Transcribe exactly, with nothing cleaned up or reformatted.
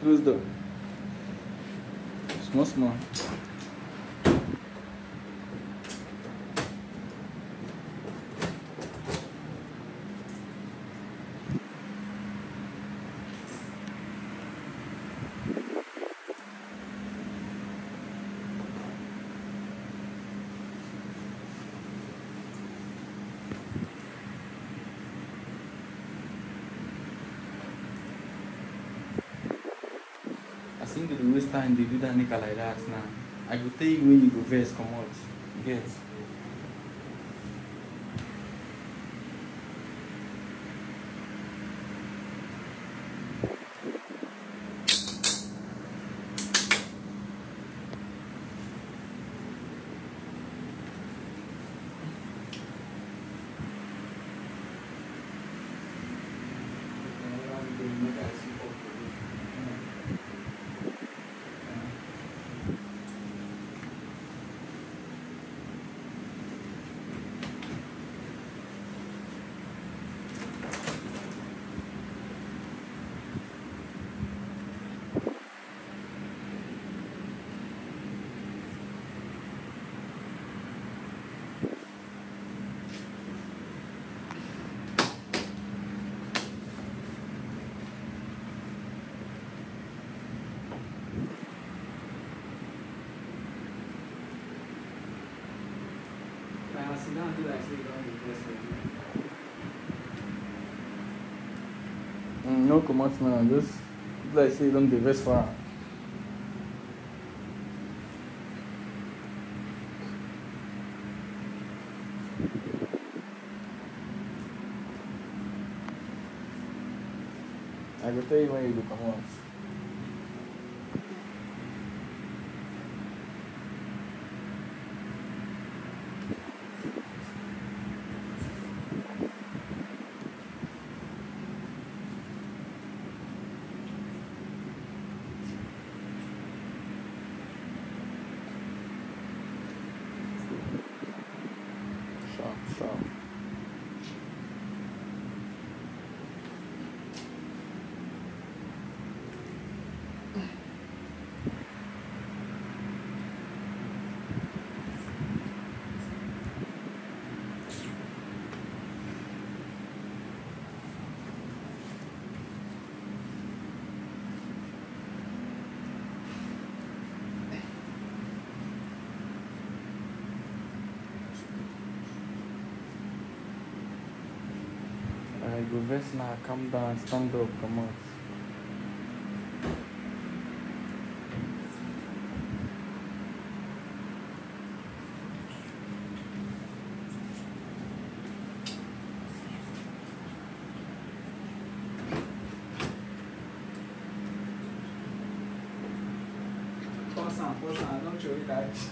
close door. Small, small. I think the waste time they do that nigga like that now. I go tell you when you go verse come out. Get. Sit down, do that so you don't be blessed. Mm, no come out now, just like say them the verse for am. I go tell you when you go come out. Sure, sure. I go verse now, calm down, stand up, come out. Pause on, pause on, don't show it that.